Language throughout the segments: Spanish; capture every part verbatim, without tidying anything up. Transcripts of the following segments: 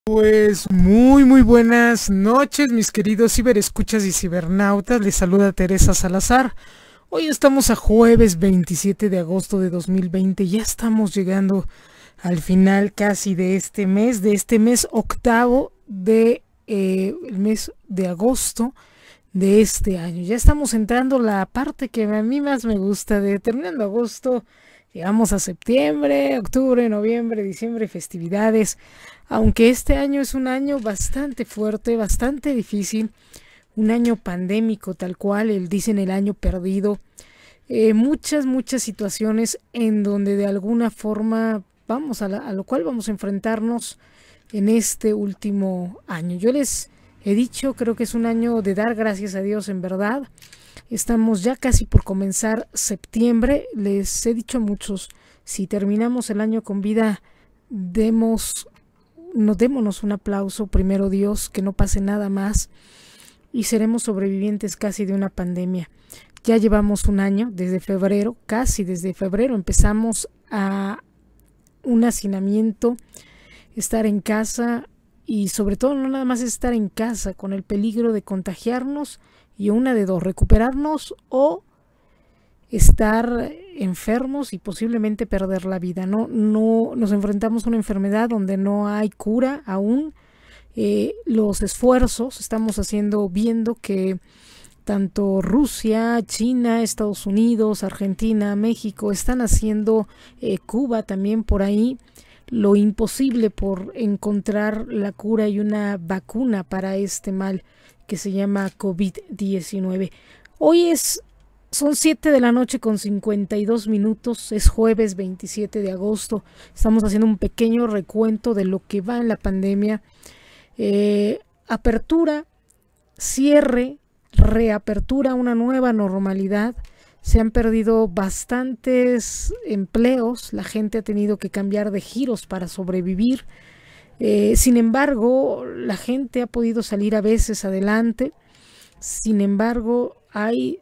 Pues muy muy buenas noches, mis queridos ciberescuchas y cibernautas. Les saluda Teresa Salazar. Hoy estamos a jueves veintisiete de agosto de dos mil veinte. Ya estamos llegando al final casi de este mes, de este mes octavo de eh, el mes de agosto de este año. Ya estamos entrando la parte que a mí más me gusta, de terminando agosto. Llegamos a septiembre, octubre, noviembre, diciembre, festividades. Aunque este año es un año bastante fuerte, bastante difícil, un año pandémico tal cual, el, dicen el año perdido. Eh, muchas, muchas situaciones en donde de alguna forma vamos a, la, a lo cual vamos a enfrentarnos en este último año. Yo les he dicho, creo que es un año de dar gracias a Dios en verdad. Estamos ya casi por comenzar septiembre. Les he dicho a muchos, si terminamos el año con vida, demos, no, démonos un aplauso, primero Dios, que no pase nada más, y seremos sobrevivientes casi de una pandemia. Ya llevamos un año, desde febrero, casi desde febrero empezamos a un hacinamiento, estar en casa, y sobre todo no nada más estar en casa, con el peligro de contagiarnos, y una de dos, recuperarnos o estar enfermos y posiblemente perder la vida. No, no nos enfrentamos a una enfermedad donde no hay cura aún. Eh, los esfuerzos estamos haciendo, viendo que tanto Rusia, China, Estados Unidos, Argentina, México están haciendo, eh, Cuba también por ahí, lo imposible por encontrar la cura y una vacuna para este mal que se llama COVID diecinueve. Hoy es, son siete de la noche con cincuenta y dos minutos, es jueves veintisiete de agosto. Estamos haciendo un pequeño recuento de lo que va en la pandemia. Eh, apertura, cierre, reapertura, una nueva normalidad. Se han perdido bastantes empleos, la gente ha tenido que cambiar de giros para sobrevivir. Eh, sin embargo, la gente ha podido salir a veces adelante. Sin embargo, hay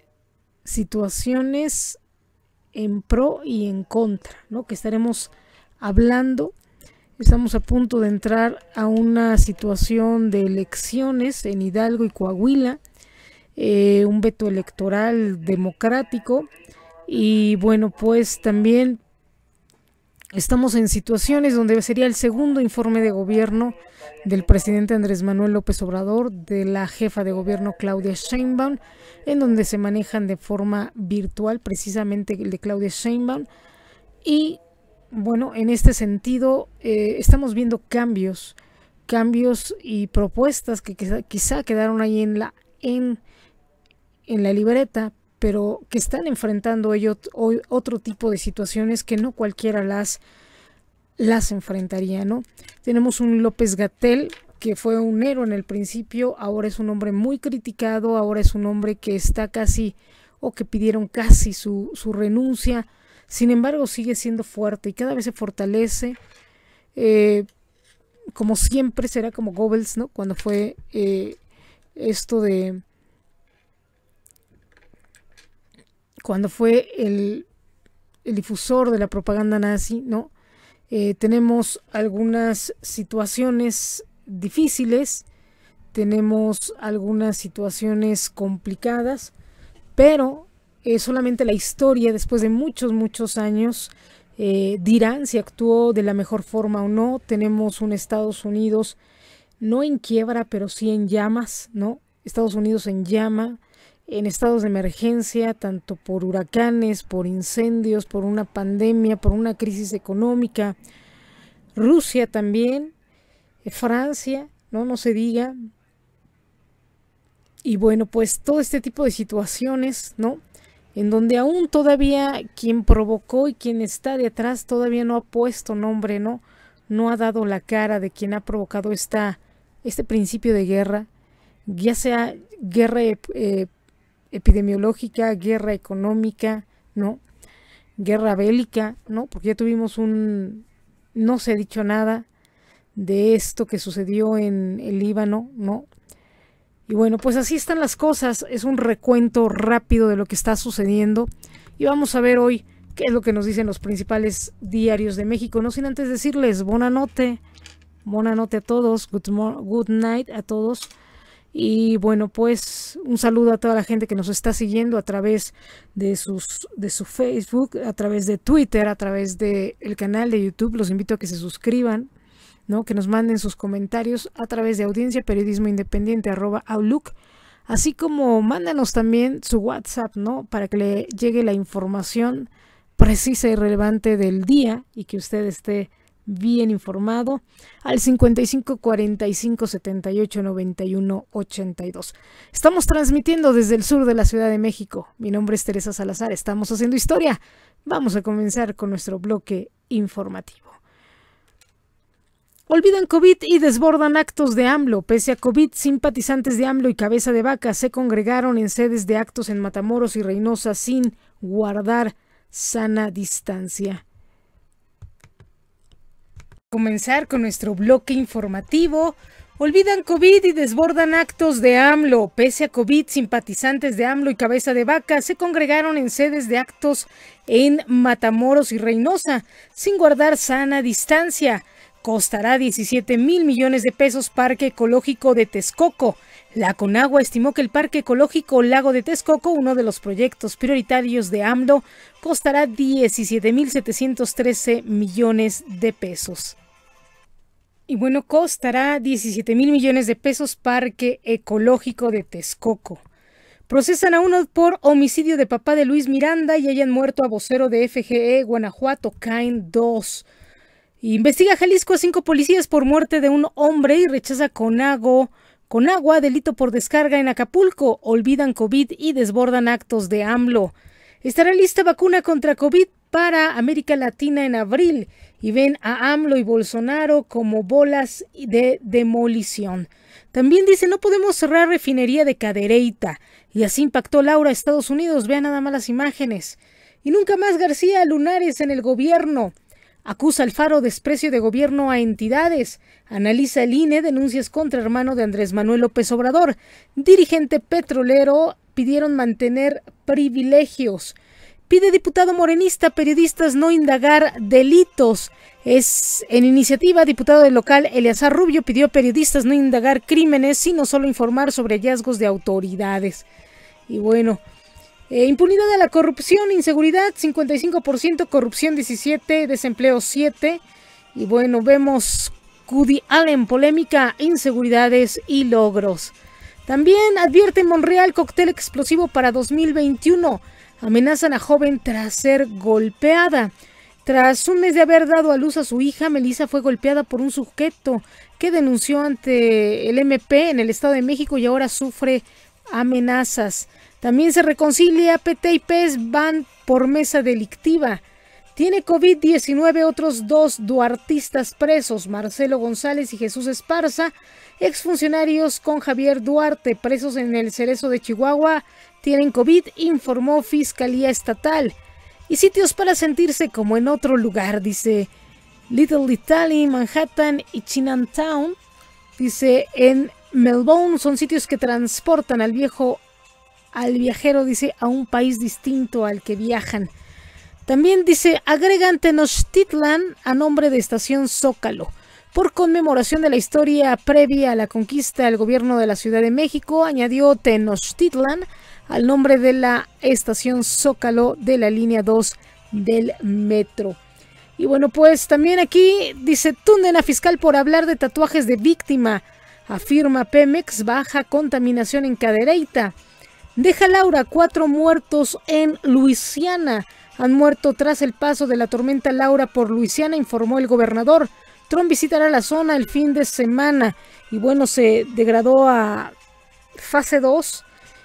situaciones en pro y en contra, ¿no?, que estaremos hablando. Estamos a punto de entrar a una situación de elecciones en Hidalgo y Coahuila, eh, un veto electoral democrático, y bueno, pues también estamos en situaciones donde sería el segundo informe de gobierno del presidente Andrés Manuel López Obrador, de la jefa de gobierno Claudia Sheinbaum, en donde se manejan de forma virtual, precisamente el de Claudia Sheinbaum. Y bueno, en este sentido eh, estamos viendo cambios, cambios y propuestas que quizá, quizá quedaron ahí en la, en, en la libreta, pero que están enfrentando ellos hoy otro tipo de situaciones que no cualquiera las, las enfrentaría, ¿no? Tenemos un López-Gatell que fue un héroe en el principio, ahora es un hombre muy criticado, ahora es un hombre que está casi, o que pidieron casi su, su renuncia. Sin embargo, sigue siendo fuerte y cada vez se fortalece. Eh, como siempre será como Goebbels, ¿no?, cuando fue eh, esto de... cuando fue el, el difusor de la propaganda nazi, ¿no? Eh, tenemos algunas situaciones difíciles, tenemos algunas situaciones complicadas, pero eh, solamente la historia, después de muchos, muchos años, eh, dirán si actuó de la mejor forma o no. Tenemos un Estados Unidos no en quiebra, pero sí en llamas, ¿no? Estados Unidos en llama, en estados de emergencia, tanto por huracanes, por incendios, por una pandemia, por una crisis económica. Rusia también, Francia, no, no se diga. Y bueno, pues todo este tipo de situaciones, ¿no?, en donde aún todavía quien provocó y quien está detrás todavía no ha puesto nombre, ¿no? No ha dado la cara de quien ha provocado esta, este principio de guerra, ya sea guerra eh, epidemiológica, guerra económica, ¿no?, guerra bélica, ¿no?, porque ya tuvimos un, no se ha dicho nada de esto que sucedió en el Líbano, ¿no? Y bueno, pues así están las cosas, es un recuento rápido de lo que está sucediendo y vamos a ver hoy qué es lo que nos dicen los principales diarios de México, no sin antes decirles buena noche, buena noche a todos, good, good night a todos. Y bueno, pues un saludo a toda la gente que nos está siguiendo a través de sus de su Facebook, a través de Twitter, a través del canal de YouTube. Los invito a que se suscriban, ¿no? Que nos manden sus comentarios a través de Audiencia Periodismo Independiente arroba outlook, así como mándanos también su WhatsApp, ¿no? Para que le llegue la información precisa y relevante del día y que usted esté bien informado al cincuenta y cinco cuarenta y cinco setenta y ocho noventa y uno ochenta y dos. Estamos transmitiendo desde el sur de la Ciudad de México. Mi nombre es Teresa Salazar. Estamos haciendo historia. Vamos a comenzar con nuestro bloque informativo. Olvidan COVID y desbordan actos de AMLO. Pese a COVID, simpatizantes de AMLO y Cabeza de Vaca se congregaron en sedes de actos en Matamoros y Reynosa sin guardar sana distancia. Comenzar con nuestro bloque informativo. Olvidan COVID y desbordan actos de AMLO. Pese a COVID, simpatizantes de AMLO y Cabeza de Vaca se congregaron en sedes de actos en Matamoros y Reynosa, sin guardar sana distancia. Costará diecisiete mil millones de pesos Parque Ecológico de Texcoco. La Conagua estimó que el Parque Ecológico Lago de Texcoco, uno de los proyectos prioritarios de AMLO, costará diecisiete mil setecientos trece millones de pesos. Y bueno, costará diecisiete mil millones de pesos Parque Ecológico de Texcoco. Procesan a uno por homicidio de papá de Luis Miranda y hayan muerto a vocero de F G E Guanajuato, caen dos. Investiga Jalisco a cinco policías por muerte de un hombre y rechaza Conago, Conagua delito por descarga en Acapulco. Olvidan COVID y desbordan actos de AMLO. Estará lista vacuna contra COVID para América Latina en abril y ven a AMLO y Bolsonaro como bolas de demolición. También dice no podemos cerrar refinería de Cadereyta y así impactó Laura a Estados Unidos. Vean nada más las imágenes. Y nunca más García Lunares en el gobierno. Acusa Alfaro desprecio de gobierno a entidades. Analiza el I N E denuncias contra hermano de Andrés Manuel López Obrador. Dirigente petrolero pidieron mantener privilegios. Pide diputado morenista periodistas no indagar delitos. Es en iniciativa, diputado del local Eleazar Rubio pidió a periodistas no indagar crímenes, sino solo informar sobre hallazgos de autoridades. Y bueno, eh, impunidad a la corrupción, inseguridad cincuenta y cinco por ciento, corrupción diecisiete, desempleo siete. Y bueno, vemos Woody Allen, polémica, inseguridades y logros. También advierte Monreal cóctel explosivo para dos mil veintiuno. Amenazan a joven tras ser golpeada. Tras un mes de haber dado a luz a su hija, Melissa fue golpeada por un sujeto que denunció ante el M P en el Estado de México y ahora sufre amenazas. También se reconcilia, P T y P E S van por mesa delictiva. Tiene COVID diecinueve otros dos duartistas presos, Marcelo González y Jesús Esparza, exfuncionarios con Javier Duarte, presos en el Cerezo de Chihuahua, tienen COVID, informó Fiscalía Estatal. Y sitios para sentirse como en otro lugar, dice Little Italy, Manhattan y Chinatown. Dice en Melbourne son sitios que transportan al viejo, al viajero, dice, a un país distinto al que viajan. También dice, agregan Tenochtitlan a nombre de Estación Zócalo. Por conmemoración de la historia previa a la conquista del gobierno de la Ciudad de México, añadió Tenochtitlan al nombre de la estación Zócalo de la línea dos del metro. Y bueno, pues también aquí dice, tunden a fiscal por hablar de tatuajes de víctima. Afirma Pemex, baja contaminación en Cadereyta. Deja Laura, cuatro muertos en Luisiana. Han muerto tras el paso de la tormenta Laura por Luisiana, informó el gobernador. Trump visitará la zona el fin de semana. Y bueno, se degradó a fase dos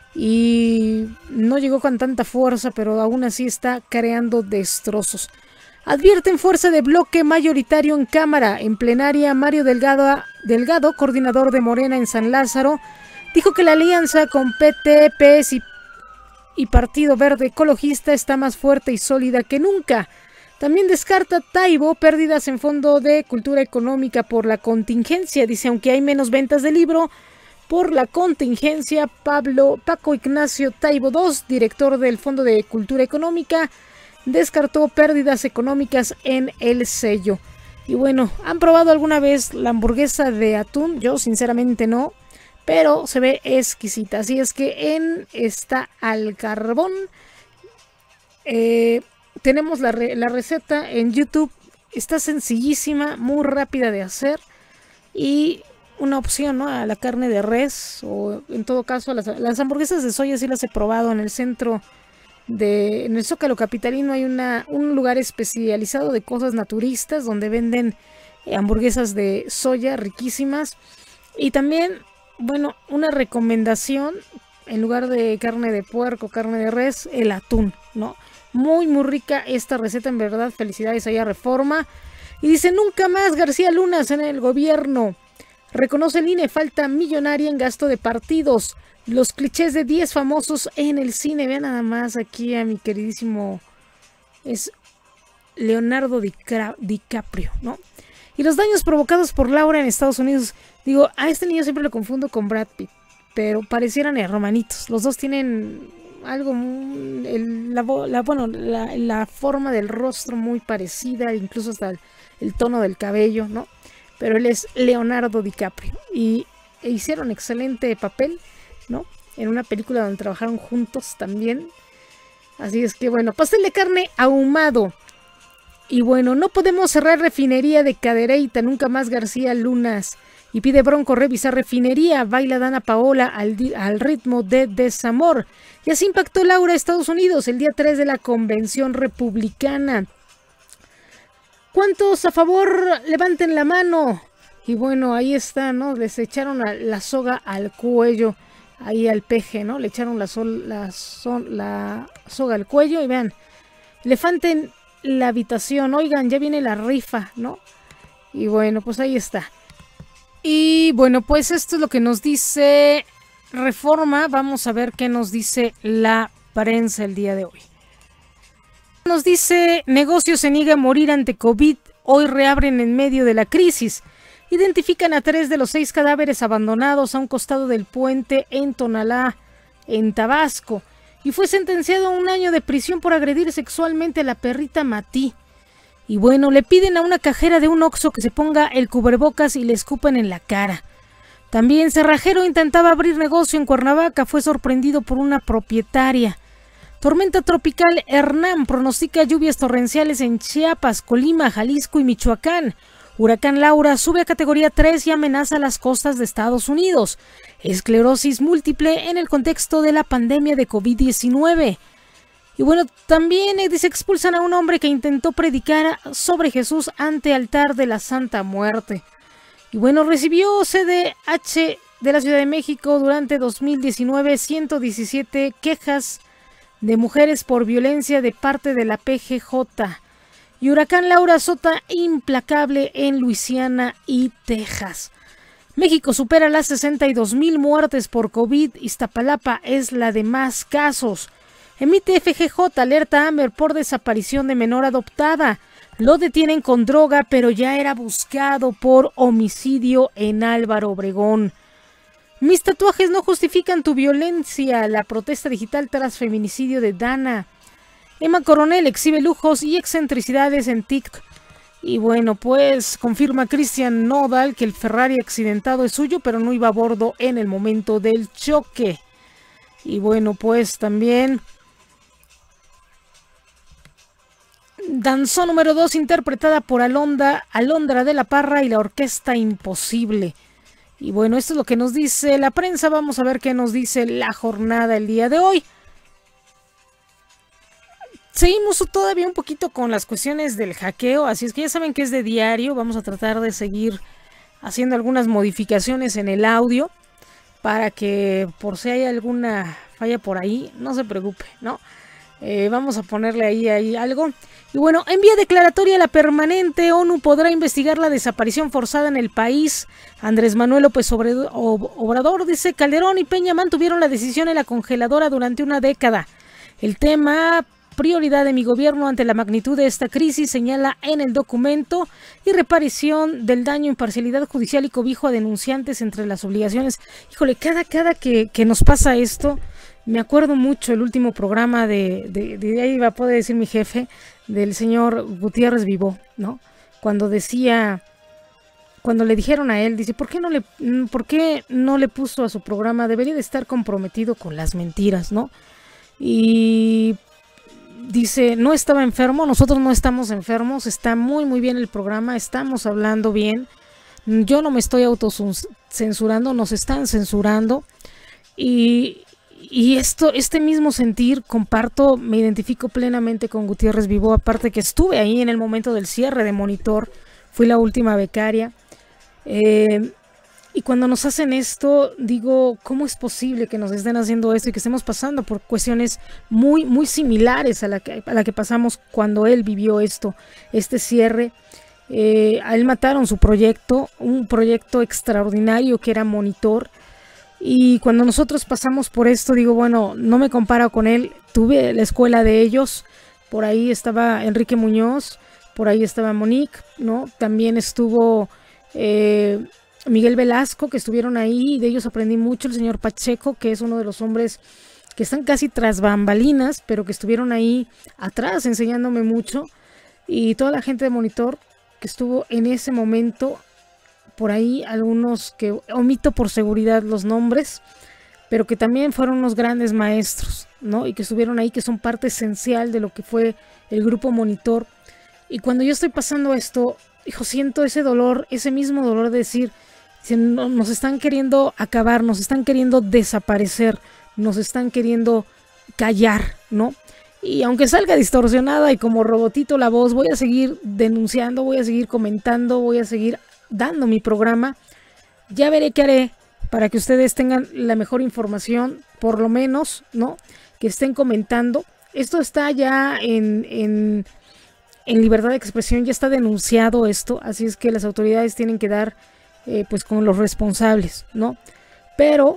y no llegó con tanta fuerza, pero aún así está creando destrozos. Advierten fuerza de bloque mayoritario en Cámara. En plenaria, Mario Delgado, Delgado, coordinador de Morena en San Lázaro, dijo que la alianza con P T, P E S y, y Partido Verde Ecologista está más fuerte y sólida que nunca. También descarta Taibo pérdidas en Fondo de Cultura Económica por la contingencia. Dice, aunque hay menos ventas de libro por la contingencia, Pablo Paco Ignacio Taibo segundo, director del Fondo de Cultura Económica, descartó pérdidas económicas en el sello. Y bueno, ¿han probado alguna vez la hamburguesa de atún? Yo sinceramente no, pero se ve exquisita. Así es que en esta al carbón eh, tenemos la, re la receta en YouTube. Está sencillísima, muy rápida de hacer y una opción, ¿no?, a la carne de res, o en todo caso las, las hamburguesas de soya sí las he probado en el centro de, en el Zócalo capitalino hay una, un lugar especializado de cosas naturistas donde venden eh, hamburguesas de soya riquísimas. Y también, bueno, una recomendación, en lugar de carne de puerco, carne de res, el atún, ¿no? Muy muy rica esta receta, en verdad, felicidades ahí a Reforma. Y dice, nunca más García Lunas en el gobierno. Reconoce el I N E falta millonaria en gasto de partidos. Los clichés de diez famosos en el cine. Vean nada más aquí a mi queridísimo, es Leonardo DiCaprio, ¿no? Y los daños provocados por Laura en Estados Unidos. Digo, a este niño siempre lo confundo con Brad Pitt, pero parecieran hermanitos. Los dos tienen algo, el, la, la, bueno, la, la forma del rostro muy parecida, incluso hasta el, el tono del cabello, ¿no? Pero él es Leonardo DiCaprio y e hicieron excelente papel, ¿no? En una película donde trabajaron juntos también. Así es que bueno, pastel de carne ahumado. Y bueno, no podemos cerrar refinería de Cadereyta, nunca más García Lunas. Y pide Bronco revisar refinería, baila Dana Paola al, al ritmo de Desamor. Y así impactó Laura a Estados Unidos el día tres de la convención republicana. ¿Cuántos a favor? Levanten la mano. Y bueno, ahí está, ¿no? Les echaron la, la soga al cuello, ahí al peje, ¿no? Le echaron la, sol, la, sol, la soga al cuello y vean, elefante en la habitación, oigan, ya viene la rifa, ¿no? Y bueno, pues ahí está. Y bueno, pues esto es lo que nos dice Reforma. Vamos a ver qué nos dice la prensa el día de hoy. Nos dice, negocio se niega a morir ante COVID, hoy reabren en medio de la crisis. Identifican a tres de los seis cadáveres abandonados a un costado del puente en Tonalá, en Tabasco. Y fue sentenciado a un año de prisión por agredir sexualmente a la perrita Matí. Y bueno, le piden a una cajera de un Oxxo que se ponga el cubrebocas y le escupen en la cara. También cerrajero intentaba abrir negocio en Cuernavaca, fue sorprendido por una propietaria. Tormenta tropical Hernán pronostica lluvias torrenciales en Chiapas, Colima, Jalisco y Michoacán. Huracán Laura sube a categoría tres y amenaza las costas de Estados Unidos. Esclerosis múltiple en el contexto de la pandemia de COVID diecinueve. Y bueno, también eh, dice, expulsan a un hombre que intentó predicar sobre Jesús ante altar de la Santa Muerte. Y bueno, recibió C D H de la Ciudad de México durante dos mil diecinueve ciento diecisiete quejas de mujeres por violencia de parte de la P G J. Y huracán Laura azota implacable en Luisiana y Texas. México supera las sesenta y dos mil muertes por COVID. Iztapalapa es la de más casos. Emite F G J alerta Amber por desaparición de menor adoptada. Lo detienen con droga, pero ya era buscado por homicidio en Álvaro Obregón. Mis tatuajes no justifican tu violencia. La protesta digital tras feminicidio de Dana. Emma Coronel exhibe lujos y excentricidades en TikTok. Y bueno, pues confirma Cristian Nodal que el Ferrari accidentado es suyo, pero no iba a bordo en el momento del choque. Y bueno, pues también Danzón número dos interpretada por Alondra, Alondra de la Parra y la Orquesta Imposible. Y bueno, esto es lo que nos dice la prensa. Vamos a ver qué nos dice la jornada el día de hoy. Seguimos todavía un poquito con las cuestiones del hackeo, así es que ya saben que es de diario. Vamos a tratar de seguir haciendo algunas modificaciones en el audio para que por si hay alguna falla por ahí, no se preocupe, ¿no? Eh, vamos a ponerle ahí, ahí algo. Y bueno, en vía declaratoria la permanente, ONU podrá investigar la desaparición forzada en el país. Andrés Manuel López Obrador dice, Calderón y Peña mantuvieron la decisión en la congeladora durante una década. El tema, prioridad de mi gobierno ante la magnitud de esta crisis, señala en el documento, y reparación del daño, imparcialidad judicial y cobijo a denunciantes entre las obligaciones. Híjole, cada, cada que, que nos pasa esto, me acuerdo mucho el último programa de, de, de ahí va a poder decir mi jefe, del señor Gutiérrez Vivó, ¿no? cuando decía, cuando le dijeron a él, dice, ¿por qué no le, por qué no le puso a su programa? Debería de estar comprometido con las mentiras, ¿no? Y dice, no estaba enfermo, nosotros no estamos enfermos, está muy muy bien el programa, estamos hablando bien, yo no me estoy autocensurando, nos están censurando. Y, y esto, este mismo sentir comparto, me identifico plenamente con Gutiérrez Vivó, aparte que estuve ahí en el momento del cierre de Monitor, fui la última becaria, eh, y cuando nos hacen esto, digo, ¿cómo es posible que nos estén haciendo esto y que estemos pasando por cuestiones muy, muy similares a la que, a la que pasamos cuando él vivió esto, este cierre? Eh, a él mataron su proyecto, un proyecto extraordinario que era Monitor. Y cuando nosotros pasamos por esto, digo, bueno, no me comparo con él. Tuve la escuela de ellos, por ahí estaba Enrique Muñoz, por ahí estaba Monique, ¿no? También estuvo eh, Miguel Velasco, que estuvieron ahí, y de ellos aprendí mucho. El señor Pacheco, que es uno de los hombres que están casi tras bambalinas, pero que estuvieron ahí atrás enseñándome mucho. Y toda la gente de Monitor que estuvo en ese momento. Por ahí algunos que omito por seguridad los nombres, pero que también fueron unos grandes maestros, ¿no? Y que estuvieron ahí, que son parte esencial de lo que fue el grupo Monitor. Y cuando yo estoy pasando esto, hijo, siento ese dolor, ese mismo dolor de decir, nos están queriendo acabar, nos están queriendo desaparecer, nos están queriendo callar, ¿no? Y aunque salga distorsionada y como robotito la voz, voy a seguir denunciando, voy a seguir comentando, voy a seguir dando mi programa. Ya veré qué haré para que ustedes tengan la mejor información, por lo menos, ¿no? Que estén comentando. Esto está ya en, en, en libertad de expresión, ya está denunciado esto, así es que las autoridades tienen que dar eh, pues con los responsables, ¿no? Pero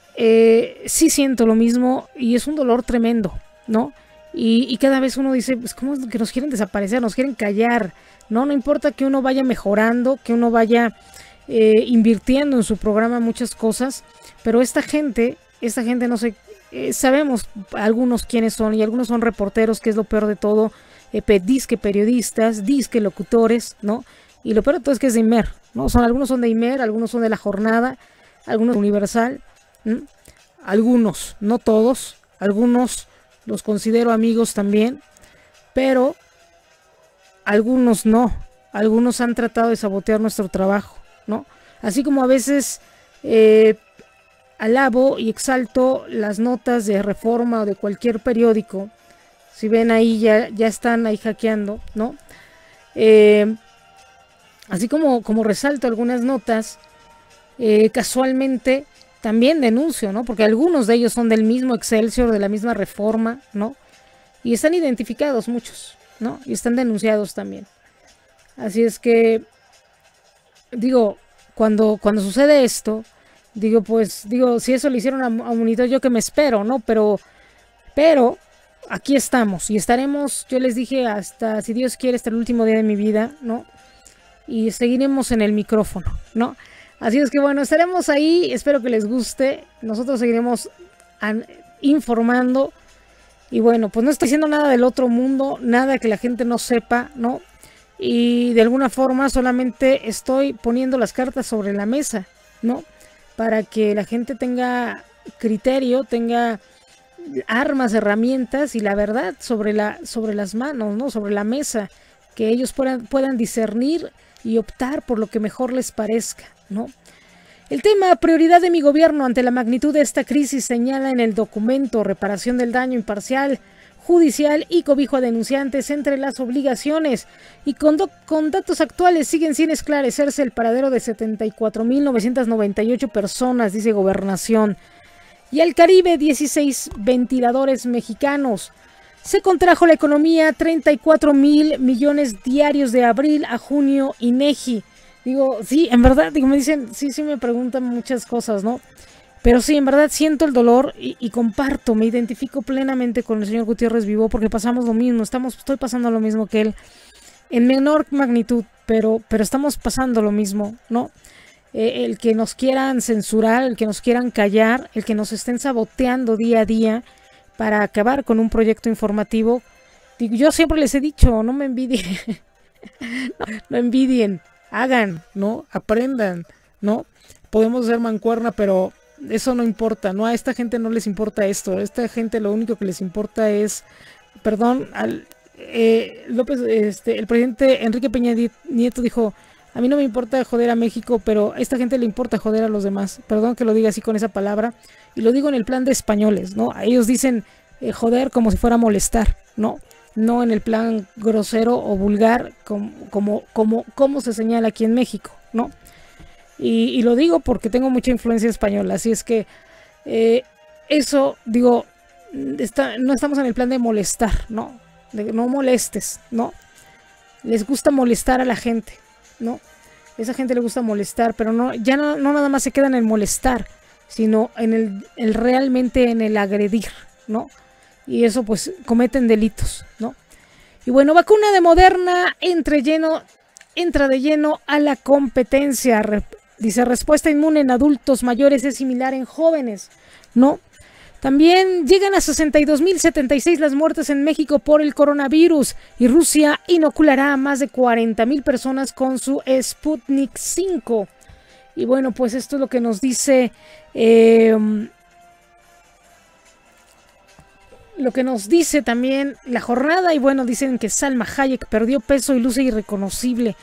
eh, sí siento lo mismo y es un dolor tremendo, ¿no? Y, y cada vez uno dice, pues cómo es que nos quieren desaparecer, nos quieren callar, ¿no? No importa que uno vaya mejorando, que uno vaya eh, invirtiendo en su programa muchas cosas, pero esta gente, esta gente no sé, eh, sabemos algunos quiénes son, y algunos son reporteros, que es lo peor de todo, eh, disque periodistas, disque locutores, ¿no? Y lo peor de todo es que es de Imer, ¿no? Son, algunos son de Imer, algunos son de La Jornada, algunos de Universal, ¿no? Algunos, no todos, algunos los considero amigos también, pero algunos no, algunos han tratado de sabotear nuestro trabajo, ¿no? Así como a veces eh, alabo y exalto las notas de Reforma o de cualquier periódico, si ven ahí ya, ya están ahí hackeando, ¿no? Eh, así como, como resalto algunas notas, eh, casualmente también denuncio, ¿no? Porque algunos de ellos son del mismo Excelsior, de la misma Reforma, ¿no? Y están identificados muchos, ¿no? Y están denunciados también. Así es que, digo, cuando, cuando sucede esto, digo, pues, digo, si eso le hicieron a, a Monitor, yo que me espero, ¿no? Pero, pero, aquí estamos y estaremos, yo les dije, hasta, si Dios quiere, hasta el último día de mi vida, ¿no? Y seguiremos en el micrófono, ¿no? Así es que bueno, estaremos ahí, espero que les guste, nosotros seguiremos informando y bueno, pues no estoy diciendo nada del otro mundo, nada que la gente no sepa, ¿no? Y de alguna forma solamente estoy poniendo las cartas sobre la mesa, ¿no? Para que la gente tenga criterio, tenga armas, herramientas y la verdad sobre, la, sobre las manos, ¿no? Sobre la mesa, que ellos puedan, puedan discernir y optar por lo que mejor les parezca, ¿no? El tema prioridad de mi gobierno ante la magnitud de esta crisis señala en el documento reparación del daño imparcial, judicial y cobijo a denunciantes entre las obligaciones y con, con datos actuales siguen sin esclarecerse el paradero de setenta y cuatro mil novecientas noventa y ocho personas, dice Gobernación. Y al Caribe, dieciséis ventiladores mexicanos. Se contrajo la economía treinta y cuatro mil millones diarios de abril a junio, INEGI. Digo, sí, en verdad, digo, me dicen, sí, sí me preguntan muchas cosas, ¿no? Pero sí, en verdad siento el dolor y, y comparto, me identifico plenamente con el señor Gutiérrez Vivó porque pasamos lo mismo, estamos, estoy pasando lo mismo que él, en menor magnitud, pero, pero estamos pasando lo mismo, ¿no? Eh, el que nos quieran censurar, el que nos quieran callar, el que nos estén saboteando día a día para acabar con un proyecto informativo. Digo, yo siempre les he dicho, no me envidien, no, no envidien, hagan, ¿no? Aprendan, ¿no? Podemos ser mancuerna, pero eso no importa, ¿no? A esta gente no les importa esto. A esta gente lo único que les importa es, perdón, al eh, López, este, el presidente Enrique Peña Nieto dijo, a mí no me importa joder a México, pero a esta gente le importa joder a los demás. Perdón que lo diga así con esa palabra. Y lo digo en el plan de españoles, ¿no? A ellos dicen eh, joder como si fuera molestar, ¿no? No en el plan grosero o vulgar como, como, como, como se señala aquí en México, ¿no? Y, y lo digo porque tengo mucha influencia española, así es que eh, eso, digo, está, no estamos en el plan de molestar, ¿no? De no molestes, ¿no? Les gusta molestar a la gente, ¿no? Esa gente le gusta molestar, pero no, ya no, no nada más se quedan en molestar, sino en el, el realmente en el agredir, ¿no? Y eso pues cometen delitos, ¿no? Y bueno, vacuna de Moderna entre lleno, entra de lleno a la competencia. Re, dice, respuesta inmune en adultos mayores es similar en jóvenes, ¿no? También llegan a sesenta y dos mil setenta y seis las muertes en México por el coronavirus y Rusia inoculará a más de cuarenta mil personas con su Sputnik cinco. Y bueno, pues esto es lo que nos dice eh, lo que nos dice también la jornada. Y bueno, dicen que Salma Hayek perdió peso y luce irreconocible.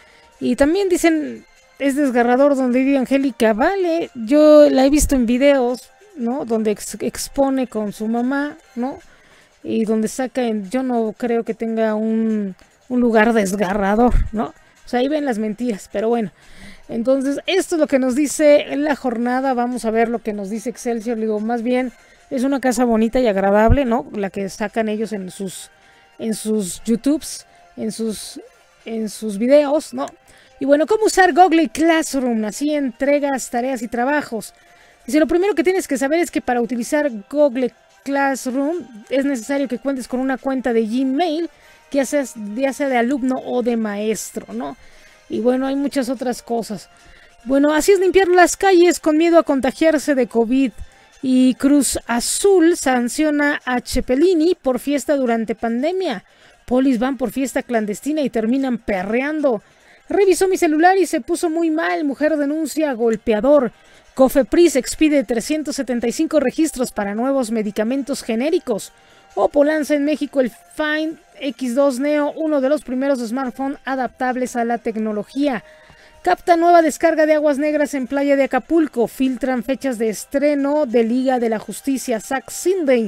Y también dicen, es desgarrador donde vive Angélica Vale. Yo la he visto en videos, ¿no? Donde ex expone con su mamá, ¿no? Y donde saca, en, yo no creo que tenga un, un lugar desgarrador, ¿no? O sea, ahí ven las mentiras, pero bueno. Entonces, esto es lo que nos dice en la jornada. Vamos a ver lo que nos dice Excelsior. Digo, más bien, es una casa bonita y agradable, ¿no? La que sacan ellos en sus, en sus YouTubes, en sus, en sus videos, ¿no? Y bueno, ¿cómo usar Google Classroom? Así entregas, tareas y trabajos. Dice, lo primero que tienes que saber es que para utilizar Google Classroom es necesario que cuentes con una cuenta de Gmail, que ya sea, ya sea de alumno o de maestro, ¿no? Y bueno, hay muchas otras cosas. Bueno, así es limpiar las calles con miedo a contagiarse de COVID. Y Cruz Azul sanciona a Cepelini por fiesta durante pandemia. Polis van por fiesta clandestina y terminan perreando. Revisó mi celular y se puso muy mal. Mujer denuncia a golpeador. Cofepris expide trescientos setenta y cinco registros para nuevos medicamentos genéricos. Oppo lanza en México el Find X dos Neo, uno de los primeros smartphones adaptables a la tecnología. Capta nueva descarga de aguas negras en playa de Acapulco. Filtran fechas de estreno de Liga de la Justicia Zack Snyder.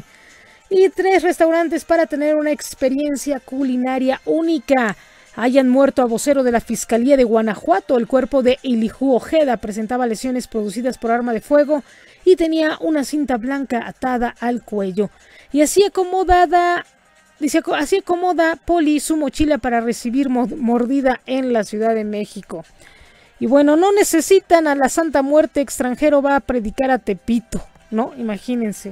Y tres restaurantes para tener una experiencia culinaria única. Hayan muerto a vocero de la Fiscalía de Guanajuato. El cuerpo de Elijú Ojeda presentaba lesiones producidas por arma de fuego y tenía una cinta blanca atada al cuello. Y así acomodada, dice, así acomoda Poli su mochila para recibir mordida en la Ciudad de México. Y bueno, no necesitan a la Santa Muerte, extranjero va a predicar a Tepito, ¿no? Imagínense.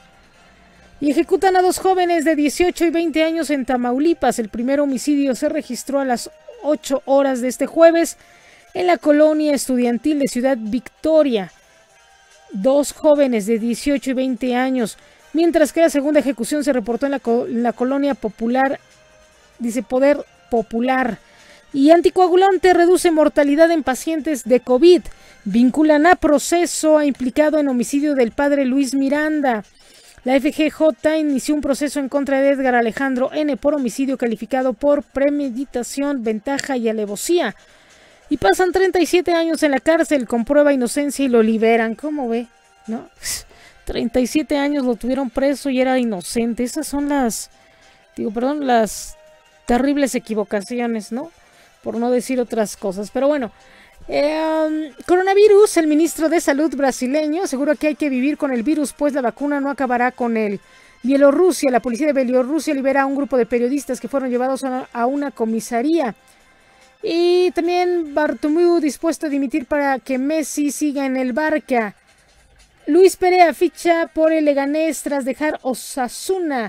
Y ejecutan a dos jóvenes de dieciocho y veinte años en Tamaulipas. El primer homicidio se registró a las ocho horas de este jueves en la colonia estudiantil de Ciudad Victoria. Dos jóvenes de dieciocho y veinte años, mientras que la segunda ejecución se reportó en la, en la colonia popular, dice Poder Popular. Y anticoagulante reduce mortalidad en pacientes de COVID. Vinculan a proceso a implicado en homicidio del padre Luis Miranda. La F G J inició un proceso en contra de Edgar Alejandro N. por homicidio calificado por premeditación, ventaja y alevosía. Y pasan treinta y siete años en la cárcel, comprueba inocencia y lo liberan. ¿Cómo ve? ¿No? treinta y siete años lo tuvieron preso y era inocente. Esas son las, digo, perdón, las terribles equivocaciones, ¿no? Por no decir otras cosas. Pero bueno, eh, coronavirus, el ministro de Salud brasileño asegura que hay que vivir con el virus, pues la vacuna no acabará con él. Bielorrusia, la policía de Bielorrusia libera a un grupo de periodistas que fueron llevados a, a una comisaría. Y también Bartomeu dispuesto a dimitir para que Messi siga en el Barça. Luis Perea ficha por el Leganés tras dejar Osasuna.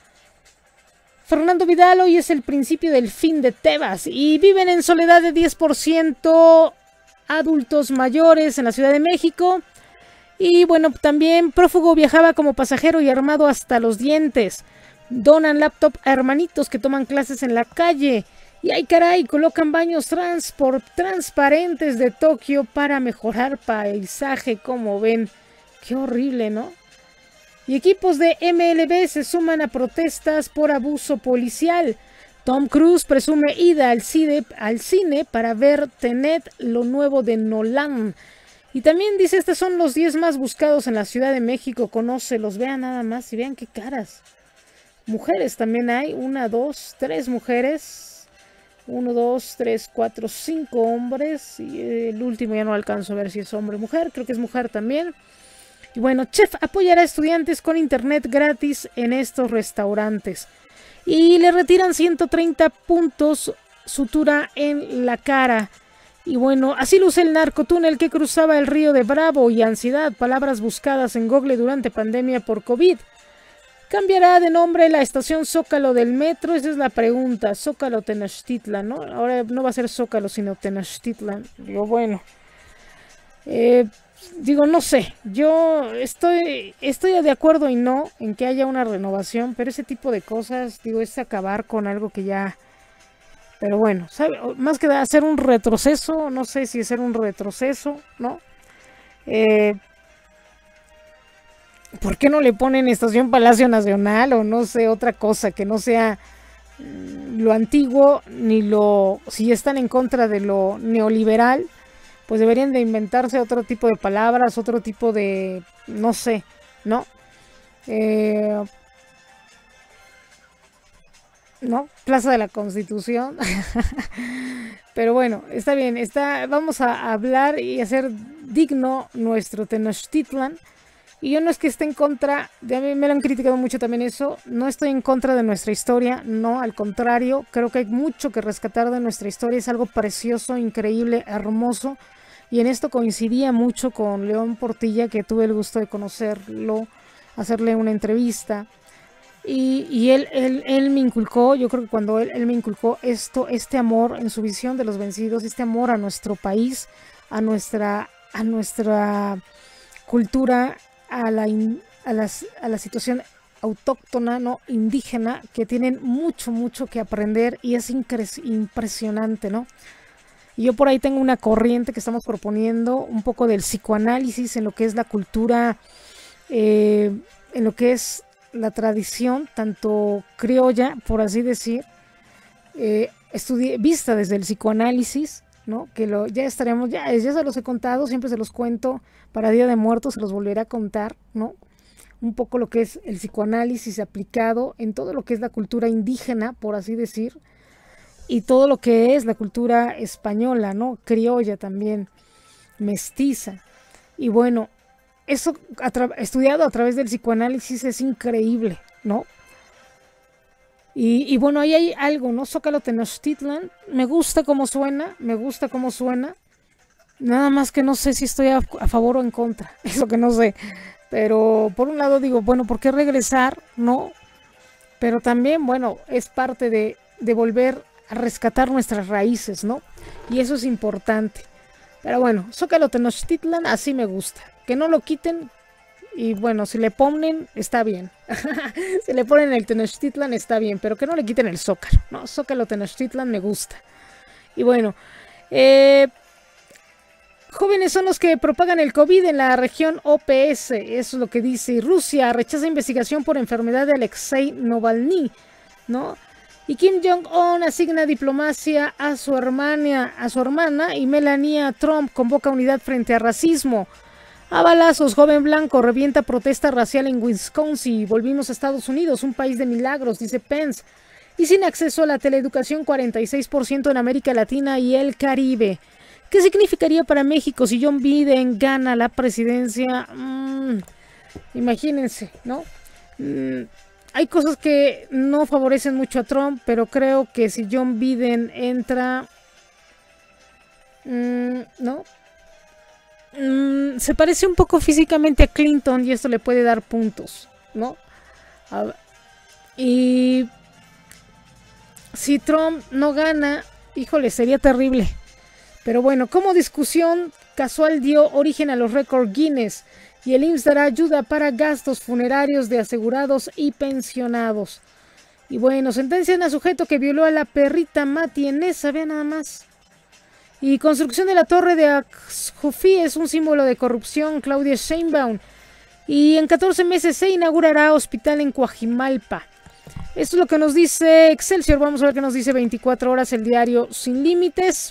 Fernando Vidal, hoy es el principio del fin de Tebas. Y viven en soledad de diez por ciento adultos mayores en la Ciudad de México. Y bueno, también prófugo viajaba como pasajero y armado hasta los dientes. Donan laptop a hermanitos que toman clases en la calle. Y ay caray, colocan baños transport transparentes de Tokio para mejorar paisaje, como ven. Qué horrible, ¿no? Y equipos de M L B se suman a protestas por abuso policial. Tom Cruise presume ida al cine, al cine para ver Tenet, lo nuevo de Nolan. Y también dice, estos son los diez más buscados en la Ciudad de México. Conócelos, vean nada más y vean qué caras. Mujeres también hay, una, dos, tres mujeres. Uno, dos, tres, cuatro, cinco hombres. Y el último ya no alcanzo a ver si es hombre o mujer, creo que es mujer también. Y bueno, Chef apoyará a estudiantes con internet gratis en estos restaurantes. Y le retiran ciento treinta puntos, sutura en la cara. Y bueno, así luce el narcotúnel que cruzaba el río de Bravo y ansiedad, palabras buscadas en Google durante pandemia por COVID. ¿Cambiará de nombre la estación Zócalo del metro? Esa es la pregunta. Zócalo Tenochtitlan, ¿no? Ahora no va a ser Zócalo, sino Tenochtitlan. Digo, bueno. Eh... Digo, no sé, yo estoy, estoy de acuerdo y no en que haya una renovación, pero ese tipo de cosas, digo, es acabar con algo que ya... Pero bueno, ¿sabe? Más que hacer un retroceso, no sé si hacer un retroceso, ¿no? Eh, ¿Por qué no le ponen Estación Palacio Nacional o no sé, otra cosa que no sea lo antiguo ni lo... Si están en contra de lo neoliberal, pues deberían de inventarse otro tipo de palabras, otro tipo de, no sé, ¿no? Eh, ¿no? Plaza de la Constitución. Pero bueno, está bien, está, vamos a hablar y hacer digno nuestro Tenochtitlan. Y yo no es que esté en contra, de a mí me lo han criticado mucho también eso, no estoy en contra de nuestra historia, no, al contrario, creo que hay mucho que rescatar de nuestra historia, es algo precioso, increíble, hermoso. Y en esto coincidía mucho con León Portilla, que tuve el gusto de conocerlo, hacerle una entrevista. Y, y él, él, él me inculcó, yo creo que cuando él, él me inculcó esto, este amor en su visión de los vencidos, este amor a nuestro país, a nuestra, a nuestra cultura, a la, in, a, las, a la situación autóctona, ¿no? Indígena, que tienen mucho, mucho que aprender y es impresionante, ¿no? Y yo por ahí tengo una corriente que estamos proponiendo, un poco del psicoanálisis en lo que es la cultura, eh, en lo que es la tradición, tanto criolla, por así decir, eh, vista desde el psicoanálisis, ¿no? Que lo, ya estaremos, ya, ya se los he contado, siempre se los cuento, para Día de Muertos se los volveré a contar, ¿no? Un poco lo que es el psicoanálisis aplicado en todo lo que es la cultura indígena, por así decir, y todo lo que es la cultura española, ¿no? Criolla también, mestiza. Y bueno, eso a estudiado a través del psicoanálisis es increíble, ¿no? Y, y bueno, ahí hay algo, ¿no? Zócalo Tenochtitlan, me gusta cómo suena, me gusta cómo suena. Nada más que no sé si estoy a, a favor o en contra, eso que no sé. Pero por un lado digo, bueno, ¿por qué regresar? No. Pero también, bueno, es parte de, de volver a rescatar nuestras raíces, ¿no? Y eso es importante. Pero bueno, Zócalo Tenochtitlan así me gusta. Que no lo quiten y bueno, si le ponen, está bien. Si le ponen el Tenochtitlan está bien, pero que no le quiten el Zócalo, ¿no? Zócalo Tenochtitlan me gusta. Y bueno, eh, jóvenes son los que propagan el COVID en la región O P S, eso es lo que dice. Rusia rechaza investigación por enfermedad de Alexei Navalny, ¿no? Y Kim Jong-un asigna diplomacia a su hermana, a su hermana y Melania Trump convoca unidad frente a racismo. A balazos, joven blanco revienta protesta racial en Wisconsin. Volvimos a Estados Unidos, un país de milagros, dice Pence. Y sin acceso a la teleeducación, cuarenta y seis por ciento en América Latina y el Caribe. ¿Qué significaría para México si John Biden gana la presidencia? Mm, imagínense, ¿no? Mm, hay cosas que no favorecen mucho a Trump, pero creo que si John Biden entra, mmm, ¿no? Mm, se parece un poco físicamente a Clinton y esto le puede dar puntos, ¿no? A, y si Trump no gana, híjole, sería terrible. Pero bueno, como discusión casual dio origen a los récords Guinness y el I M S S dará ayuda para gastos funerarios de asegurados y pensionados. Y bueno, sentencian a sujeto que violó a la perrita Mati en esa, vean nada más. Y construcción de la torre de Axjufi es un símbolo de corrupción, Claudia Sheinbaum. Y en catorce meses se inaugurará hospital en Coajimalpa. Esto es lo que nos dice Excelsior. Vamos a ver qué nos dice veinticuatro horas el diario Sin Límites.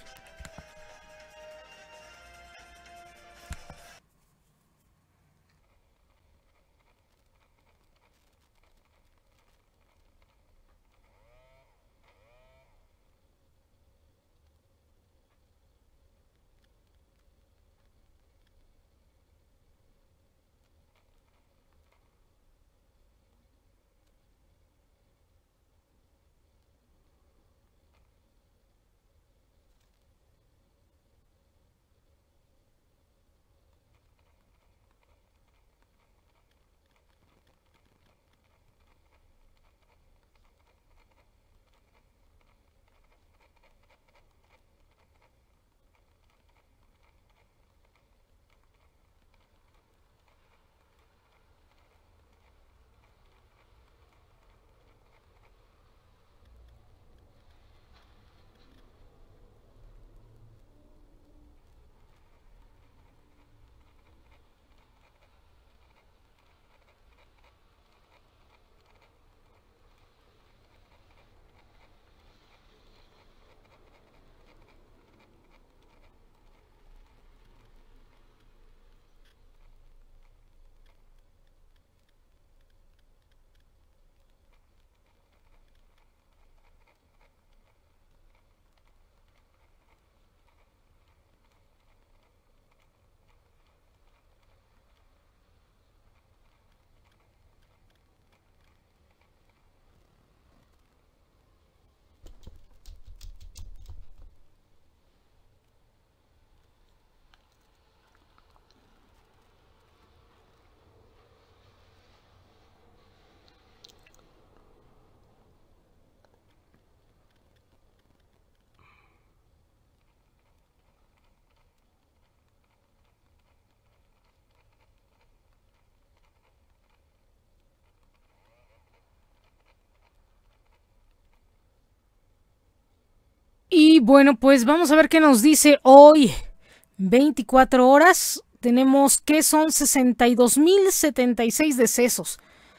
Y bueno, pues vamos a ver qué nos dice hoy. veinticuatro horas. Tenemos que son sesenta y dos mil setenta y seis decesos.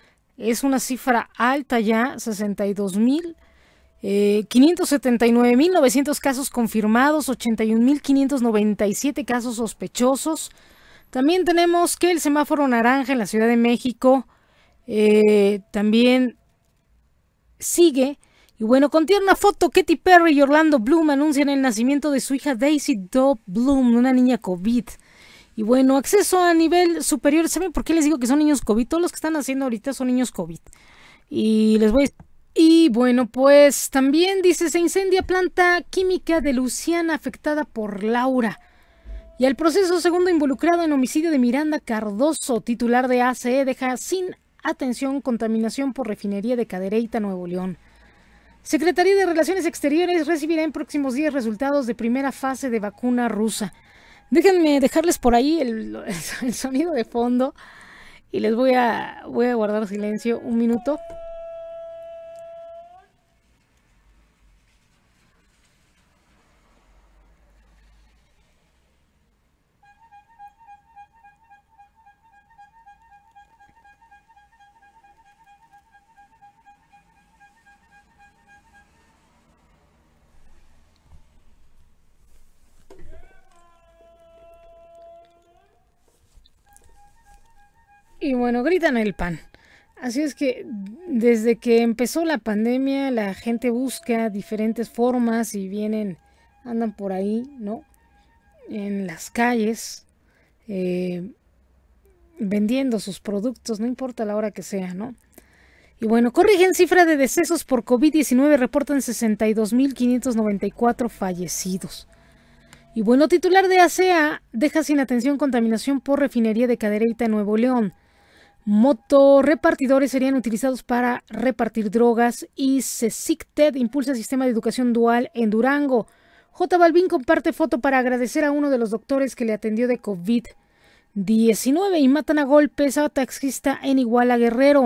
Es una cifra alta ya, sesenta y dos mil. Eh, quinientos setenta y nueve mil novecientos casos confirmados, ochenta y un mil quinientos noventa y siete casos sospechosos. También tenemos que el semáforo naranja en la Ciudad de México eh, también sigue. Y bueno, con tierna foto, Katy Perry y Orlando Bloom anuncian el nacimiento de su hija Daisy Dove Bloom, una niña COVID. Y bueno, acceso a nivel superior. ¿Saben por qué les digo que son niños COVID? Todos los que están haciendo ahorita son niños COVID. Y les voy a... Y bueno, pues también dice, se incendia planta química de Luciana afectada por Laura. Y el proceso segundo involucrado en homicidio de Miranda Cardoso, titular de A C E, deja sin atención contaminación por refinería de Cadereyta, Nuevo León. Secretaría de Relaciones Exteriores recibirá en próximos días resultados de primera fase de vacuna rusa. Déjenme dejarles por ahí el, el sonido de fondo y les voy a, voy a guardar silencio un minuto. Y bueno, gritan el pan. Así es que desde que empezó la pandemia la gente busca diferentes formas y vienen, andan por ahí, ¿no? En las calles eh, vendiendo sus productos, no importa la hora que sea, ¿no? Y bueno, corrigen cifra de decesos por COVID diecinueve, reportan sesenta y dos mil quinientos noventa y cuatro fallecidos. Y bueno, titular de A C A deja sin atención contaminación por refinería de Cadereyta, Nuevo León. Motorrepartidores serían utilizados para repartir drogas y CECICTED impulsa sistema de educación dual en Durango. J Balvin comparte foto para agradecer a uno de los doctores que le atendió de COVID diecinueve y matan a golpes a taxista en Iguala, Guerrero.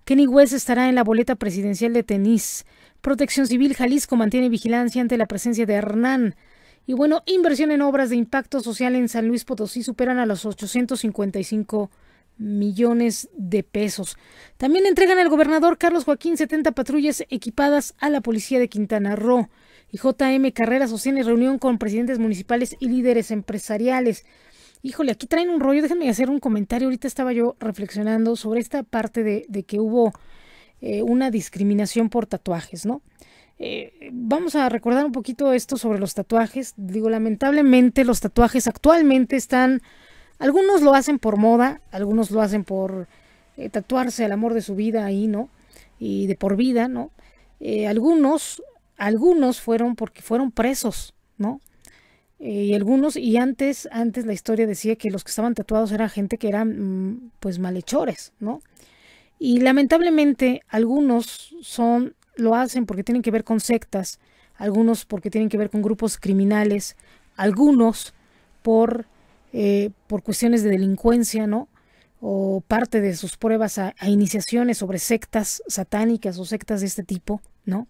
Kenny West estará en la boleta presidencial de tenis. Protección Civil Jalisco mantiene vigilancia ante la presencia de Hernán. Y bueno, inversión en obras de impacto social en San Luis Potosí superan a los ochocientos cincuenta y cinco millones de pesos. También entregan al gobernador Carlos Joaquín setenta patrullas equipadas a la policía de Quintana Roo. Y J M Carrera sostiene reunión con presidentes municipales y líderes empresariales. Híjole, aquí traen un rollo. Déjenme hacer un comentario. Ahorita estaba yo reflexionando sobre esta parte de, de que hubo eh, una discriminación por tatuajes, ¿no? Eh, vamos a recordar un poquito esto sobre los tatuajes. Digo, lamentablemente los tatuajes actualmente están, algunos lo hacen por moda, algunos lo hacen por eh, tatuarse al amor de su vida ahí, ¿no? Y de por vida, ¿no? Eh, algunos, algunos fueron porque fueron presos, ¿no? Eh, y algunos, y antes, antes la historia decía que los que estaban tatuados eran gente que eran, pues, malhechores, ¿no? Y lamentablemente algunos son, lo hacen porque tienen que ver con sectas, algunos porque tienen que ver con grupos criminales, algunos por, eh, por cuestiones de delincuencia, ¿no? O parte de sus pruebas a, a iniciaciones sobre sectas satánicas o sectas de este tipo, ¿no?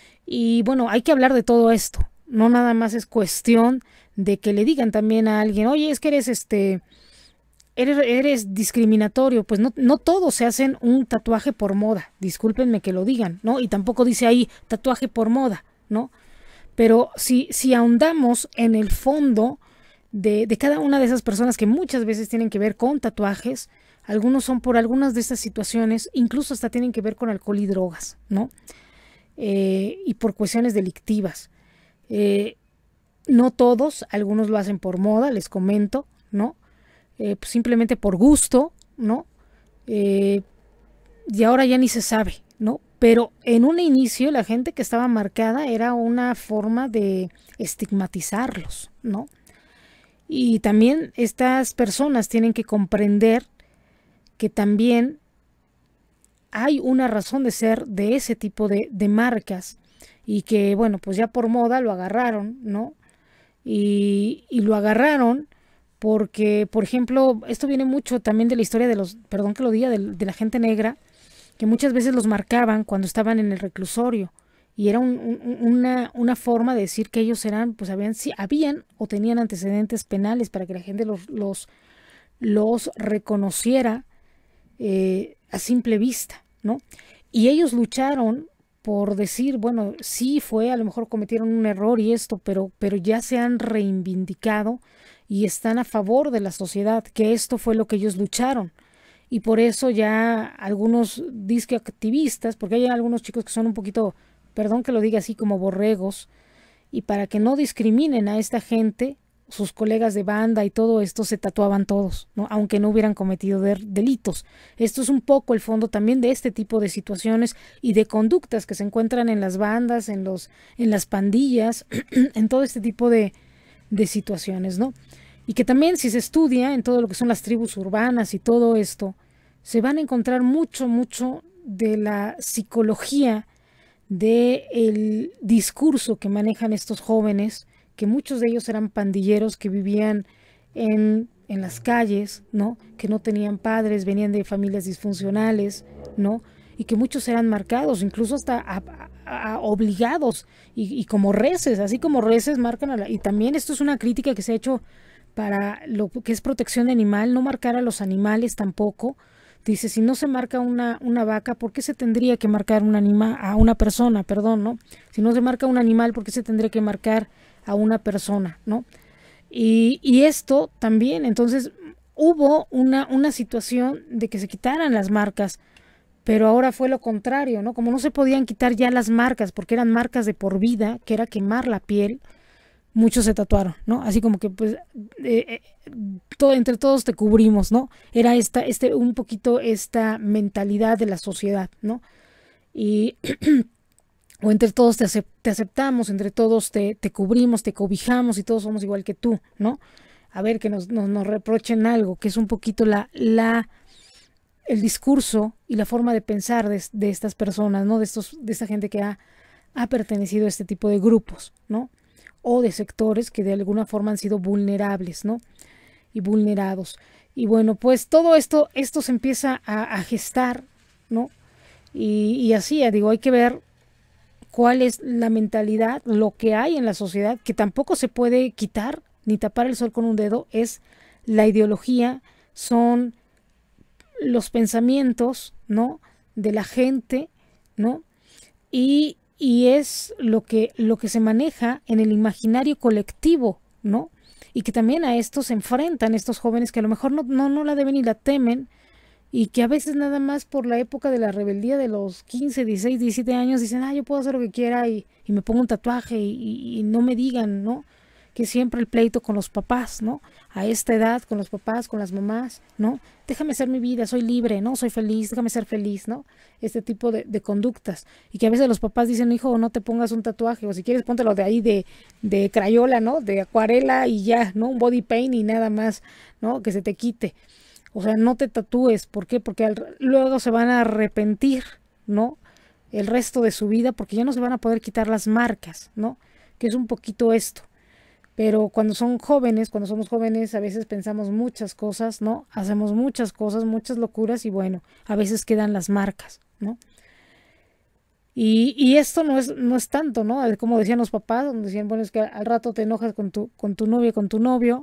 Y bueno, hay que hablar de todo esto. No nada más es cuestión de que le digan también a alguien, oye, es que eres este, eres, eres discriminatorio. Pues no, no todos se hacen un tatuaje por moda, discúlpenme que lo digan, ¿no? Y tampoco dice ahí tatuaje por moda, ¿no? Pero si, si ahondamos en el fondo de, de cada una de esas personas que muchas veces tienen que ver con tatuajes, algunos son por algunas de estas situaciones, incluso hasta tienen que ver con alcohol y drogas, ¿no? Eh, y por cuestiones delictivas. Eh, no todos, algunos lo hacen por moda, les comento, ¿no? Eh, pues simplemente por gusto, ¿no? Eh, y ahora ya ni se sabe, ¿no? Pero en un inicio la gente que estaba marcada era una forma de estigmatizarlos, ¿no? Y también estas personas tienen que comprender que también hay una razón de ser de ese tipo de, de marcas. Y que, bueno, pues ya por moda lo agarraron, ¿no? Y, y lo agarraron porque, por ejemplo, esto viene mucho también de la historia de los, perdón que lo diga, de, de la gente negra, que muchas veces los marcaban cuando estaban en el reclusorio. Y era un, un, una, una forma de decir que ellos eran, pues habían, sí, habían o tenían antecedentes penales para que la gente los, los, los reconociera eh, a simple vista, ¿no? Y ellos lucharon por decir, bueno, sí fue, a lo mejor cometieron un error y esto, pero, pero ya se han reivindicado y están a favor de la sociedad, que esto fue lo que ellos lucharon. Y por eso ya algunos disque activistas, porque hay algunos chicos que son un poquito, perdón que lo diga así, como borregos, y para que no discriminen a esta gente, sus colegas de banda y todo esto se tatuaban todos, ¿no? Aunque no hubieran cometido de delitos. Esto es un poco el fondo también de este tipo de situaciones y de conductas que se encuentran en las bandas, en los, en las pandillas, en todo este tipo de, de situaciones, ¿no? Y que también si se estudia en todo lo que son las tribus urbanas y todo esto, se van a encontrar mucho, mucho de la psicología, del discurso que manejan estos jóvenes, que muchos de ellos eran pandilleros que vivían en, en las calles, ¿no? Que no tenían padres, venían de familias disfuncionales, ¿no? Y que muchos eran marcados, incluso hasta a, a, a obligados, y, y como reces, así como reces marcan a la... Y también esto es una crítica que se ha hecho para lo que es protección de animal, no marcar a los animales tampoco. Dice, si no se marca una, una vaca, ¿por qué se tendría que marcar un anima, a una persona? Perdón, ¿no? Si no se marca un animal, ¿por qué se tendría que marcar a una persona, ¿no? Y, y esto también, entonces hubo una, una situación de que se quitaran las marcas, pero ahora fue lo contrario, ¿no? Como no se podían quitar ya las marcas, porque eran marcas de por vida, que era quemar la piel, muchos se tatuaron, ¿no? Así como que, pues, eh, eh, todo, entre todos te cubrimos, ¿no? Era esta, este, un poquito esta mentalidad de la sociedad, ¿no? Y... o entre todos te, acept te aceptamos, entre todos te, te cubrimos, te cobijamos y todos somos igual que tú, ¿no? A ver, que nos, nos, nos reprochen algo, que es un poquito la, la, el discurso y la forma de pensar de, de estas personas, ¿no? De, estos, de esta gente que ha, ha pertenecido a este tipo de grupos, ¿no? O de sectores que de alguna forma han sido vulnerables, ¿no? Y vulnerados. Y bueno, pues todo esto, esto se empieza a, a gestar, ¿no? Y, y así, ya digo, hay que ver cuál es la mentalidad, lo que hay en la sociedad, que tampoco se puede quitar ni tapar el sol con un dedo, es la ideología, son los pensamientos, ¿no?, de la gente, ¿no? Y, y es lo que, lo que se maneja en el imaginario colectivo, ¿no? Y que también a esto se enfrentan estos jóvenes que a lo mejor no, no, no la deben y la temen, y que a veces nada más por la época de la rebeldía de los quince, dieciséis, diecisiete años dicen, ah, yo puedo hacer lo que quiera y, y me pongo un tatuaje y, y, y no me digan, ¿no?, que siempre el pleito con los papás, ¿no? A esta edad, con los papás, con las mamás, ¿no? Déjame ser mi vida, soy libre, ¿no? Soy feliz, déjame ser feliz, ¿no? Este tipo de, de conductas. Y que a veces los papás dicen, hijo, no te pongas un tatuaje, o si quieres póntelo de ahí de, de crayola, ¿no? De acuarela y ya, ¿no? Un body paint y nada más, ¿no? Que se te quite. O sea, no te tatúes. ¿Por qué? Porque al, luego se van a arrepentir, ¿no?, el resto de su vida, porque ya no se van a poder quitar las marcas, ¿no? Que es un poquito esto. Pero cuando son jóvenes, cuando somos jóvenes, a veces pensamos muchas cosas, ¿no? Hacemos muchas cosas, muchas locuras y bueno, a veces quedan las marcas, ¿no? Y, y esto no es, no es tanto, ¿no? Como decían los papás, donde decían, bueno, es que al rato te enojas con tu, con tu novia, con tu novio,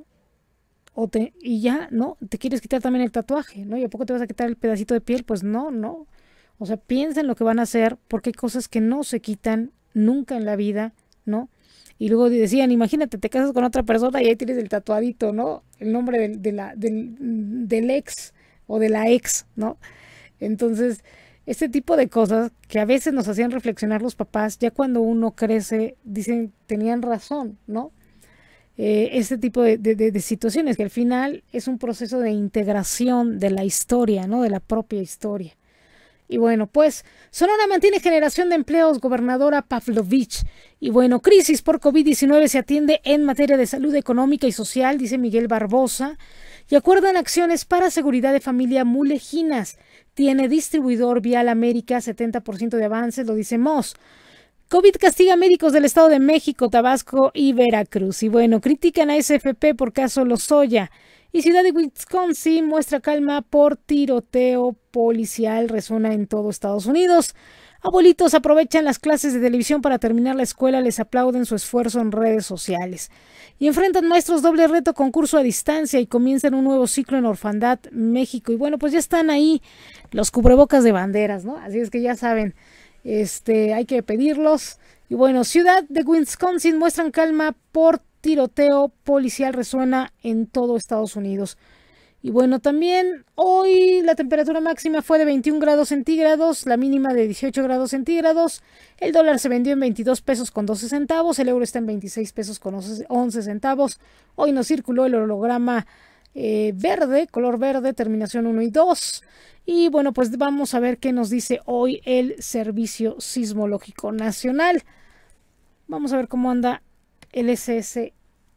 o te, y ya, ¿no? Te quieres quitar también el tatuaje, ¿no? ¿Y a poco te vas a quitar el pedacito de piel? Pues no, no. O sea, piensa en lo que van a hacer, porque hay cosas que no se quitan nunca en la vida, ¿no? Y luego decían, imagínate, te casas con otra persona y ahí tienes el tatuadito, ¿no? El nombre del, de la, del, del ex o de la ex, ¿no? Entonces, este tipo de cosas que a veces nos hacían reflexionar los papás, ya cuando uno crece, dicen, tenían razón, ¿no? Eh, este tipo de, de, de, de situaciones, que al final es un proceso de integración de la historia, ¿no? De la propia historia. Y bueno, pues Sonora mantiene generación de empleos, gobernadora Pavlovich. Y bueno, crisis por COVID diecinueve se atiende en materia de salud económica y social, dice Miguel Barbosa. Y acuerdan acciones para seguridad de familia Mulejinas. Tiene distribuidor Vial América, setenta por ciento de avances, lo dice Moss. COVID castiga a médicos del Estado de México, Tabasco y Veracruz. Y bueno, critican a S F P por caso Lozoya. Y Ciudad de Wisconsin muestra calma por tiroteo policial, resuena en todo Estados Unidos. Abuelitos aprovechan las clases de televisión para terminar la escuela, les aplauden su esfuerzo en redes sociales. Y enfrentan maestros doble reto concurso a distancia y comienzan un nuevo ciclo en Orfandad México. Y bueno, pues ya están ahí los cubrebocas de banderas, ¿no? Así es que ya saben, este, hay que pedirlos. Y bueno, Ciudad de Wisconsin muestran calma por tiroteo policial, resuena en todo Estados Unidos. Y bueno, también hoy la temperatura máxima fue de veintiún grados centígrados, la mínima de dieciocho grados centígrados. El dólar se vendió en veintidós pesos con doce centavos, el euro está en veintiséis pesos con once centavos. Hoy nos circuló el holograma eh, verde, color verde, terminación uno y dos. Y bueno, pues vamos a ver qué nos dice hoy el Servicio Sismológico Nacional. Vamos a ver cómo anda el S S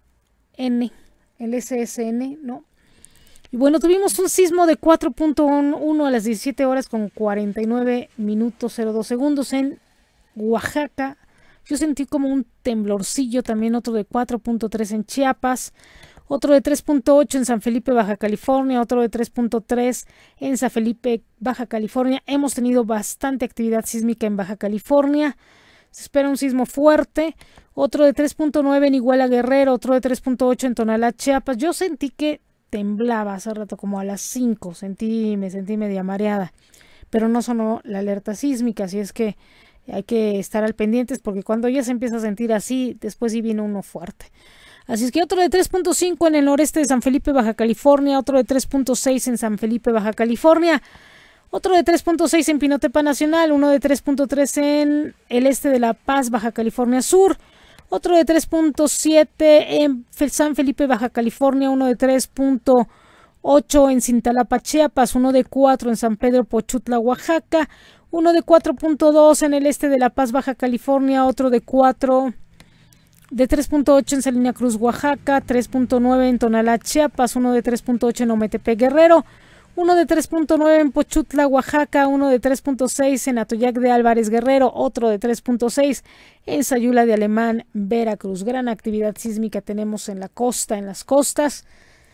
N, el S S N, ¿no? Y bueno, tuvimos un sismo de cuatro punto uno a las diecisiete horas con cuarenta y nueve minutos cero dos segundos en Oaxaca. Yo sentí como un temblorcillo, también otro de cuatro punto tres en Chiapas, otro de tres punto ocho en San Felipe, Baja California, otro de tres punto tres en San Felipe, Baja California. Hemos tenido bastante actividad sísmica en Baja California. Se espera un sismo fuerte, otro de tres punto nueve en Iguala Guerrero, otro de tres punto ocho en Tonalá, Chiapas. Yo sentí que temblaba hace rato, como a las cinco, sentí, me sentí media mareada, pero no sonó la alerta sísmica, así es que hay que estar al pendientes porque cuando ya se empieza a sentir así, después sí viene uno fuerte. Así es que otro de tres punto cinco en el noreste de San Felipe, Baja California, otro de tres punto seis en San Felipe, Baja California, otro de tres punto seis en Pinotepa Nacional, uno de tres punto tres en el este de La Paz, Baja California Sur, otro de tres punto siete en San Felipe, Baja California, uno de tres punto ocho en Cintalapa, Chiapas, uno de cuatro en San Pedro Pochutla, Oaxaca, uno de cuatro punto dos en el este de La Paz, Baja California, otro de cuatro de tres punto ocho en Salina Cruz, Oaxaca, tres punto nueve en Tonalá, Chiapas, uno de tres punto ocho en Ometepec, Guerrero, uno de tres punto nueve en Pochutla, Oaxaca, uno de tres punto seis en Atoyac de Álvarez, Guerrero, otro de tres punto seis en Sayula de Alemán, Veracruz. Gran actividad sísmica tenemos en la costa, en las costas.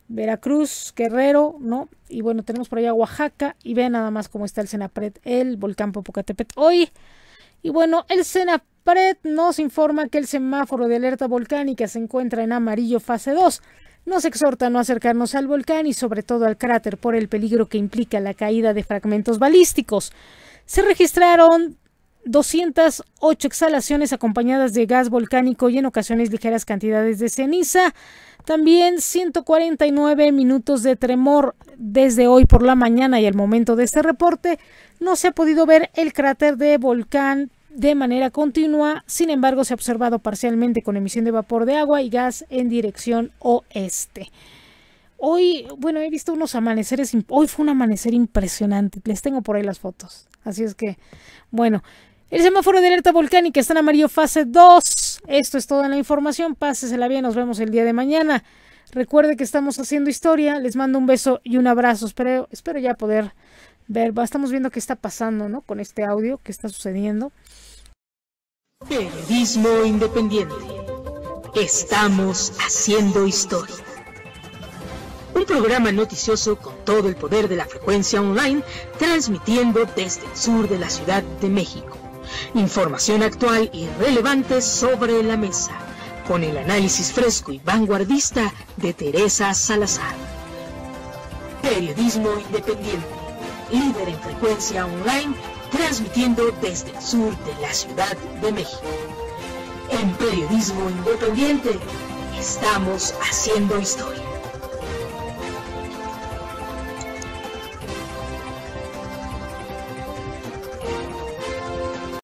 Veracruz, Guerrero, ¿no? Y bueno, tenemos por allá Oaxaca, y vean nada más cómo está el Senapred, el volcán Popocatépetl hoy. Y bueno, el Senapred nos informa que el semáforo de alerta volcánica se encuentra en amarillo fase dos. Nos exhorta a no acercarnos al volcán y sobre todo al cráter por el peligro que implica la caída de fragmentos balísticos. Se registraron doscientas ocho exhalaciones acompañadas de gas volcánico y en ocasiones ligeras cantidades de ceniza. También ciento cuarenta y nueve minutos de tremor desde hoy por la mañana y al momento de este reporte no se ha podido ver el cráter de volcán de manera continua, sin embargo se ha observado parcialmente con emisión de vapor de agua y gas en dirección oeste. Hoy, bueno, he visto unos amaneceres, hoy fue un amanecer impresionante, les tengo por ahí las fotos, así es que, bueno, el semáforo de alerta volcánica está en amarillo fase dos, esto es toda la información, pásesela bien, nos vemos el día de mañana. Recuerde que estamos haciendo historia, les mando un beso y un abrazo, espero, espero ya poder ver, estamos viendo qué está pasando, ¿no? Con este audio, qué está sucediendo. Periodismo independiente. Estamos haciendo historia. Un programa noticioso con todo el poder de la frecuencia online, transmitiendo desde el sur de la Ciudad de México. Información actual y relevante sobre la mesa, con el análisis fresco y vanguardista de Teresa Salazar. Periodismo independiente, líder en frecuencia online, transmitiendo desde el sur de la Ciudad de México. En Periodismo Independiente, estamos haciendo historia.